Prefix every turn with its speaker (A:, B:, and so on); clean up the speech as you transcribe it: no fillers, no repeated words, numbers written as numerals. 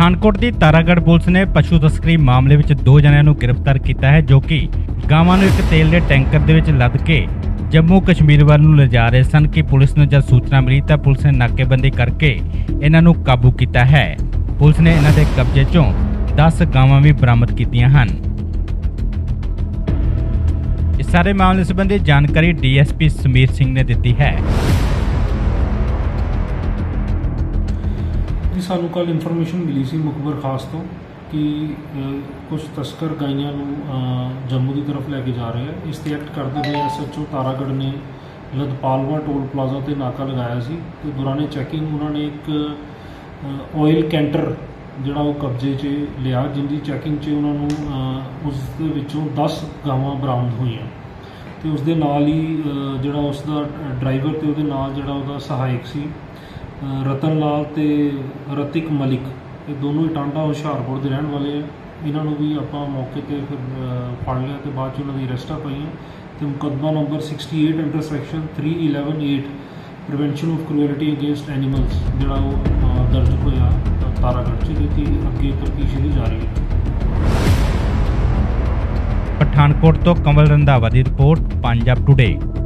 A: पठानकोट की तारागढ़ पुलिस ने पशु तस्करी मामले में दो जणिਆਂ ਨੂੰ गिरफ्तार किया है जो कि गावां ਨੂੰ एक तेल के टैंकर ਦੇ ਵਿੱਚ ਲੱਦ के जम्मू कश्मीर ਵੱਲ ਨੂੰ ਲਿਜਾ ਰਹੇ ਸਨ कि पुलिस ਨੂੰ जब सूचना मिली तो पुलिस ने नाकेबंदी करके इन्हां ਨੂੰ काबू किया है। पुलिस ने इन्हां दे कब्जे चों 10 गावां भी बरामद कीतियां हन। इस सारे मामले संबंधी जानकारी DSP समीर सिंह ने दी है।
B: ਸਾਨੂੰ ਕੱਲ ਇਨਫੋਰਮੇਸ਼ਨ ਮਿਲੀ ਸੀ ਮੁਖਬਰ ਖਾਸ ਤੋਂ ਕਿ ਕੁਝ ਤਸਕਰ ਗਾਈਆਂ ਨੂੰ ਜੰਮੂ ਦੀ ਤਰਫ ਲੈ ਕੇ ਜਾ ਰਹੇ ਆ। ਇਸ ਤੇ ਐਕਟ ਕਰਦੇ ਹੋਏ SHO ਤਾਰਾਗੜ੍ਹ ਨੇ ਲਦਪਾਲਵਾ ਟੋਲ ਪਲਾਜ਼ਾ ਤੇ ਨਾਕਾ ਲਗਾਇਆ ਸੀ ਤੇ ਦੌਰਾਨੇ ਚੈਕਿੰਗ ਉਹਨਾਂ ਨੇ ਇੱਕ ਆਇਲ ਕੈਂਟਰ ਜਿਹੜਾ ਉਹ ਕਬਜ਼ੇ 'ਚ ਲਿਆ, ਜਿੰਦੀ ਚੈਕਿੰਗ 'ਚ ਉਹਨਾਂ ਨੂੰ ਉਸ ਦੇ ਵਿੱਚੋਂ 10 ਗਾਵਾਂ ਬਰਾਮਦ ਹੋਈਆਂ ਤੇ ਉਸ ਦੇ ਨਾਲ ਹੀ ਜਿਹੜਾ ਉਸ ਦਾ ਡਰਾਈਵਰ ਤੇ ਉਹਦੇ ਨਾਲ ਜਿਹੜਾ ਉਹਦਾ ਸਹਾਇਕ ਸੀ रतन लाल ते रतिक मलिक, ये दोनों ही टांडा हुशियारपुर के रहने वाले हैं। इन्हों भी आप मौके पर फिर फड़ लिया तो बाद उन्होंने अरेस्टा पाई तो मुकदमा number 68 under section 311(8) prevention of cruelty against animals जोड़ा वो दर्ज होया तारागढ़ च अगे तफ्तीश जारी है।
A: पठानकोट तो कंवल रंधावा की रिपोर्ट, पंजाब टुडे।